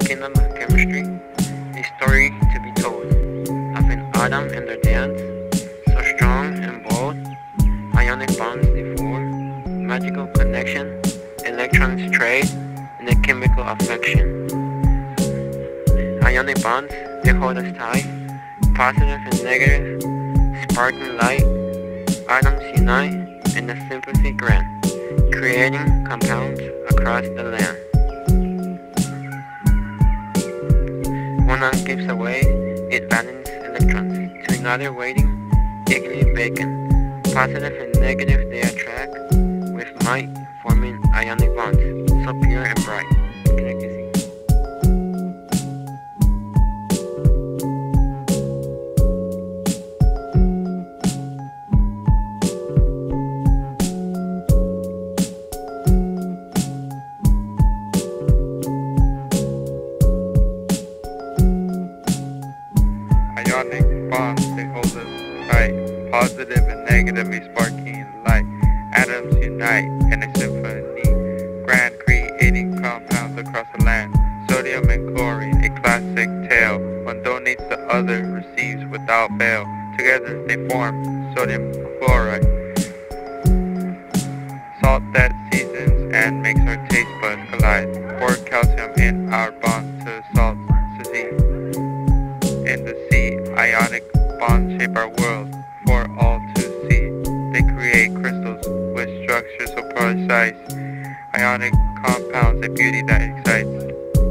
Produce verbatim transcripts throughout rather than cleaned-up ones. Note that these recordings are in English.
kingdom of chemistry, a story to be told of an atom and their dance, so strong and bold, ionic bonds they form, magical connection, electrons trade, and a chemical affection. Ionic bonds, they hold us tight, positive and negative, sparking light, atoms unite, and the sympathy grant, creating compounds across the land. One atom gives away its valence electrons to another waiting, eagerly vacant. Positive and negative they attract with might, forming ionic bonds, so pure and bright. Connected. Ionic bonds, they hold us tight, positive and negative, a sparking light. Atoms unite in a symphony, grand, creating compounds across the land. Sodium and chlorine, a classic tale. One donates, the other receives without fail. Together they form sodium chloride, salt that seasons and makes our taste buds collide. Pour calcium in our bonds to salt succeed. In the sea, ionic bonds shape our world for all to see. They create crystals with structures so precise. Ionic compounds, a beauty that excites.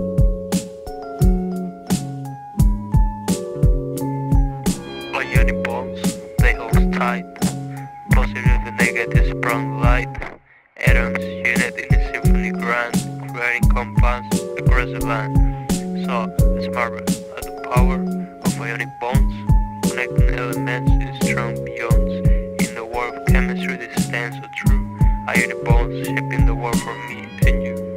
Ionic bonds, they hold tight. Positive and negative sprung light. Atoms unite in a symphony grand, creating compounds across the land. So let's marvel at the power of ionic bonds, connecting elements in strong bonds. In the world of chemistry, this stands so true. Ionic bonds shaping the world for me and you.